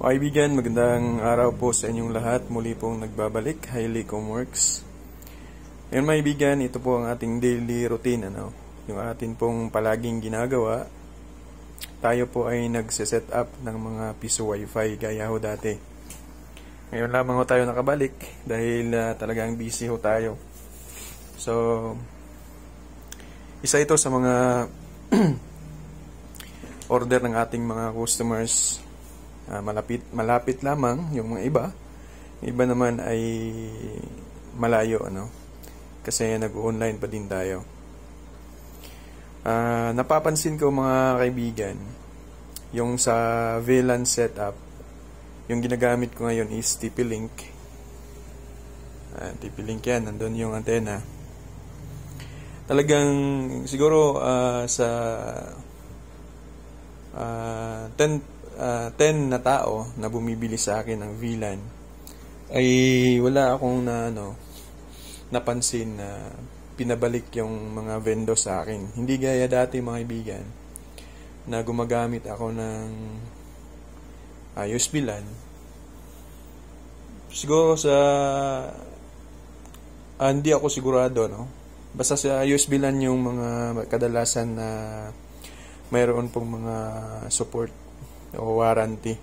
Mga kaibigan, magandang araw po sa inyong lahat. Muli pong nagbabalik, Highly Comworks. Ngayon mga kaibigan, ito po ang ating daily routine. Yung atin pong palaging ginagawa. Tayo po ay nagsiset up ng mga piso wifi gaya ho dati. Ngayon lamang ho tayo nakabalik dahil talagang busy ho tayo. So, isa ito sa mga order ng ating mga customers. Malapit lamang yung mga iba. Yung iba naman ay malayo, kasi nag-online pa din tayo. Napapansin ko mga kaibigan, yung sa VLAN setup, yung ginagamit ko ngayon is TP-Link. TP-Link yan, nandun yung antena. Talagang siguro sa 10 na tao na bumibili sa akin ng VLAN ay wala akong napansin na pinabalik yung mga vendor sa akin. Hindi gaya dati mga kaibigan na gumagamit ako ng USB LAN. Siguro sa hindi ako sigurado, basta sa USB LAN yung mga kadalasan na mayroon pong mga support o warranty.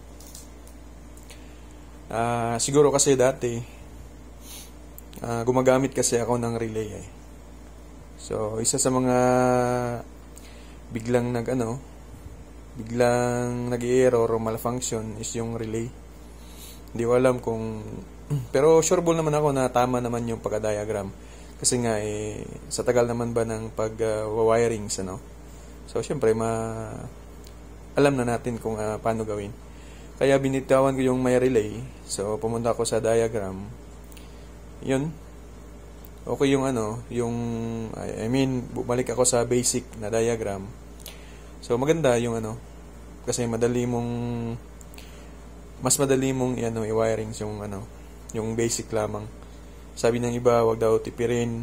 Siguro kasi dati gumagamit kasi ako ng relay So isa sa mga biglang nag-error o malfunction is yung relay. Hindi ko alam kung pero sureball naman ako na tama naman yung pagka-diagram kasi nga sa tagal naman ba ng pag-wirings So syempre alam na natin kung paano gawin. Kaya binitawan ko yung may relay. So pumunta ako sa diagram. Yun. Okay yung bumalik ako sa basic na diagram. So maganda yung kasi mas madali mong i-wiring yung basic lamang. Sabi ng iba, wag daw tipirin.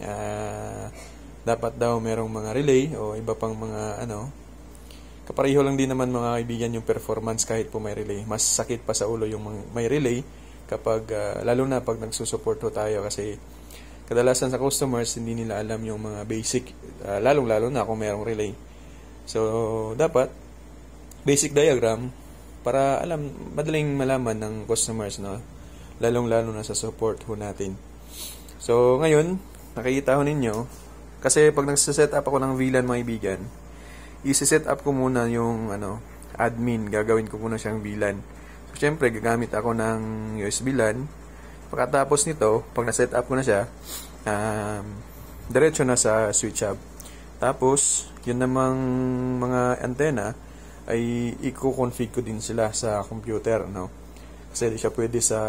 Dapat daw merong mga relay o iba pang mga kapareho lang din naman mga kaibigan yung performance kahit po may relay. Mas sakit pa sa ulo yung may relay kapag lalo na pag nagsusupport tayo kasi kadalasan sa customers hindi nila alam yung mga basic lalong-lalo na kung merong relay. So dapat basic diagram para madaling malaman ng customers lalong-lalo na sa support natin. So ngayon nakikita ho ninyo kasi pag nagse-set up ako ng VLAN mga kaibigan, i-set up ko muna yung admin, gagawin ko muna siyang VLAN. So, syempre gagamit ako ng USB LAN. Pagkatapos nito, pag na-set up ko na siya, diretso na sa switch hub. Tapos, yun namang mga antena ay i-config ko din sila sa computer, Kasi di siya pwede sa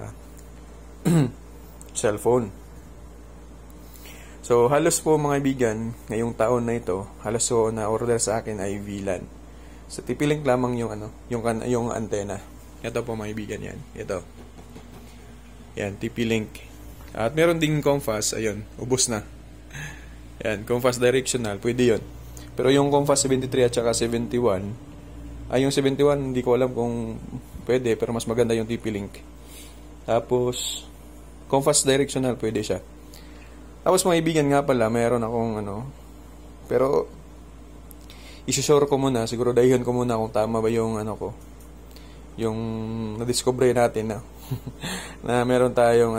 cellphone. So, halos po mga kaibigan, ngayong taon na ito, halos po na order sa akin ay VLAN. So, TP-Link lamang yung antena. Ito po mga kaibigan yan. Ito. Yan, TP-Link. At meron ding COMFAS, ayun, ubos na. Yan, COMFAS directional, pwede yun. Pero yung COMFAS 73 at saka 71, yung 71 hindi ko alam kung pwede, pero mas maganda yung TP-Link. Tapos, COMFAS directional, pwede siya. Tapos mga kaibigan nga pala, mayroon akong pero isusure ko muna, siguro dahihan ko muna kung tama ba yung yung na-discover natin na meron tayong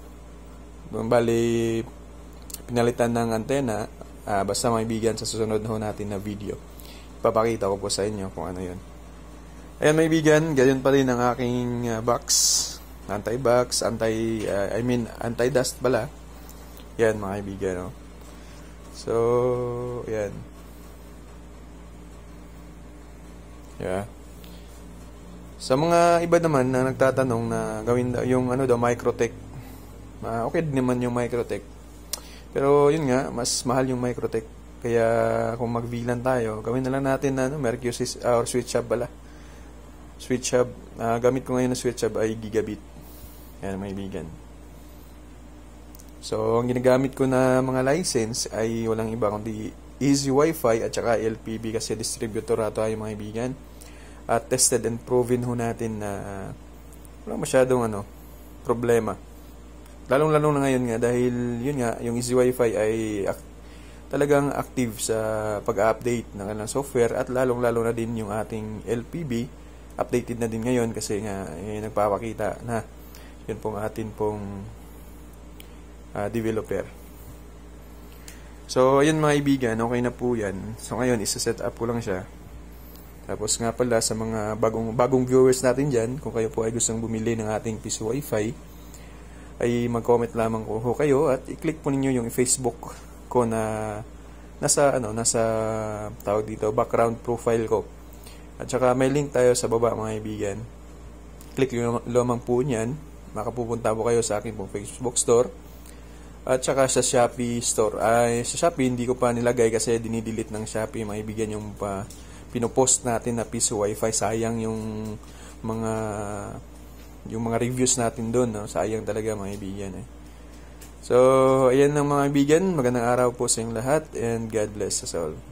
bali pinalitan ng antena, basta mga kaibigan sa susunod natin na video. Ipapakita ko po sa inyo kung ano yun. Ayan mga kaibigan, ganyan pa rin ang aking box, anti-box, anti-dust pala. Yan mga kaibigan, So, yan. Yeah. Sa mga iba naman na nagtatanong na gawin yung Microtech. Okay din naman yung Microtech. Pero yun nga, mas mahal yung Microtech. Kaya kung mag-VLAN tayo, gawin na lang natin na Mercury or switch hub pala. Switch hub. Gamit ko ngayon na switch hub ay gigabit. Yan mga kaibigan. So, ang ginagamit ko na mga license ay walang iba kundi Easy Wi-Fi at saka LPB kasi distributor tayo mga kaibigan. tested and proven ho natin na wala masyadong problema. Lalong-lalo na ngayon nga dahil yun nga, yung Easy Wi-Fi ay talagang active sa pag-update ng kanilang software at lalong-lalo na din yung ating LPB updated na din ngayon kasi nga nagpapakita na yun pong atin pong developer. So, ayun mga kaibigan, okay na po yan. So, ngayon, isa-set up ko lang siya. Tapos nga pala sa mga bagong viewers natin dyan, kung kayo po ay gustong bumili ng ating PC Wi-Fi, ay mag-comment lamang ko kayo at i-click po ninyo yung Facebook ko na nasa tawag dito, background profile ko. At saka may link tayo sa baba mga kaibigan. Click lamang po niyan, makapupunta po kayo sa akin pong Facebook store. At saka sa Shopee store. Sa Shopee hindi ko pa nilagay kasi dinidelete ng Shopee mga kaibigan yung pinopost natin na PC Wi-Fi. Sayang yung mga reviews natin doon, no? Sayang talaga mga kaibigan So, ayan lang mga kaibigan. Magandang araw po sa inyong lahat and God bless us all.